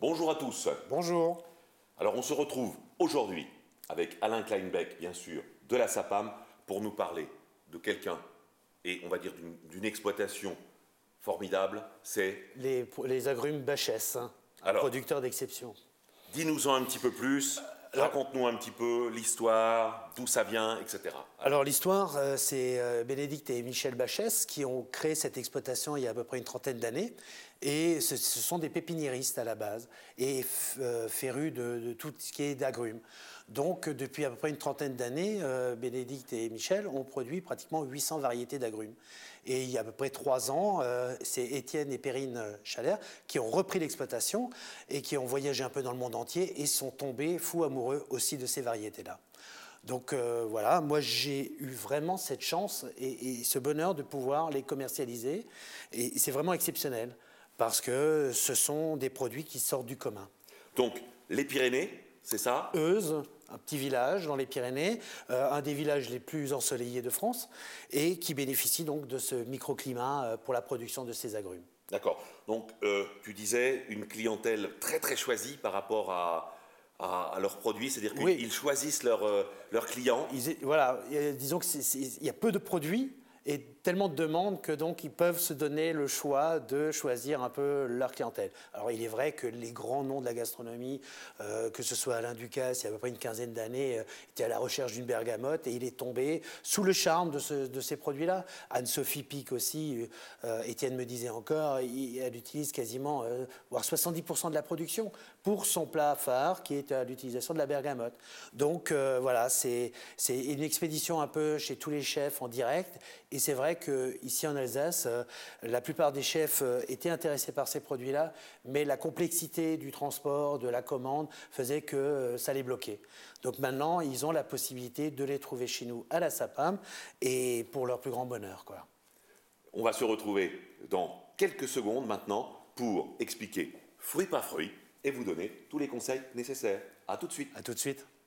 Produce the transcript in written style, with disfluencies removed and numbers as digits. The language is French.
Bonjour à tous. Bonjour. Alors on se retrouve aujourd'hui avec Alain Kleinbeck, bien sûr, de la SAPAM, pour nous parler de quelqu'un, et on va dire d'une exploitation formidable, c'est... Les agrumes Bachès, hein, un Alors, producteur d'exception. dis-nous-en un petit peu plus, raconte-nous un petit peu l'histoire, d'où ça vient, etc. Alors l'histoire, c'est Bénédicte et Michel Bachès qui ont créé cette exploitation il y a à peu près une trentaine d'années. Et ce sont des pépiniéristes à la base et férus de tout ce qui est d'agrumes. Donc depuis à peu près une trentaine d'années, Bénédicte et Michel ont produit pratiquement 800 variétés d'agrumes. Et il y a à peu près 3 ans, c'est Étienne et Perrine Chalère qui ont repris l'exploitation et qui ont voyagé un peu dans le monde entier et sont tombés fous amoureux aussi de ces variétés-là. Donc voilà, moi j'ai eu vraiment cette chance et ce bonheur de pouvoir les commercialiser. Et c'est vraiment exceptionnel parce que ce sont des produits qui sortent du commun. Donc, les Pyrénées, c'est ça? Euse, un petit village dans les Pyrénées, un des villages les plus ensoleillés de France et qui bénéficie donc de ce microclimat pour la production de ces agrumes. D'accord. Donc, tu disais une clientèle très très choisie par rapport à leurs produits, c'est-à-dire qu'ils Oui. choisissent leurs clients. Voilà, disons qu'il y a peu de produits et tellement de demandes que donc ils peuvent se donner le choix de choisir un peu leur clientèle. Alors il est vrai que les grands noms de la gastronomie, que ce soit Alain Ducasse, il y a à peu près une quinzaine d'années, était à la recherche d'une bergamote et il est tombé sous le charme de ces produits-là. Anne-Sophie Pic aussi, Étienne me disait encore, elle utilise quasiment, voire 70% de la production pour son plat phare qui est à l'utilisation de la bergamote. Donc voilà, c'est une expédition un peu chez tous les chefs en direct. Et c'est vrai qu'ici en Alsace, la plupart des chefs étaient intéressés par ces produits-là, mais la complexité du transport, de la commande, faisait que ça les bloquait. Donc maintenant, ils ont la possibilité de les trouver chez nous à la SAPAM et pour leur plus grand bonheur, quoi. On va se retrouver dans quelques secondes maintenant pour expliquer fruit par fruit et vous donner tous les conseils nécessaires. À tout de suite. À tout de suite.